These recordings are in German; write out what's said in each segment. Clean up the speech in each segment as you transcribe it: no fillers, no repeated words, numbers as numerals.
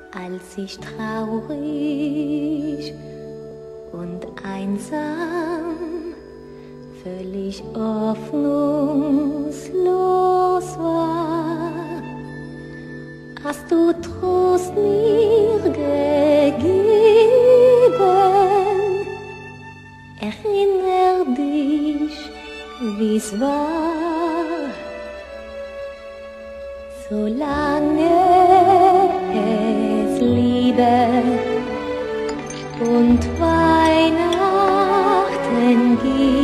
als ich traurig und einsam, völlig hoffnungslos war, hast du Trost mir gegeben. Erinner dich, wie's war, solange es Liebe und Weihnachten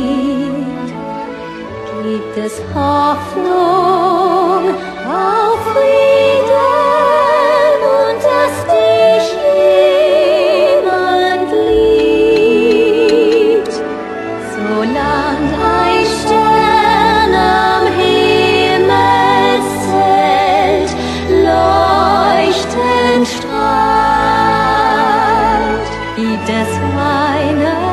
gibt es Hoffnung auf Frieden und dass dich jemand liebt, solange ein Stern am Himmelszelt leuchtend strahlt, gibt es Weihnachten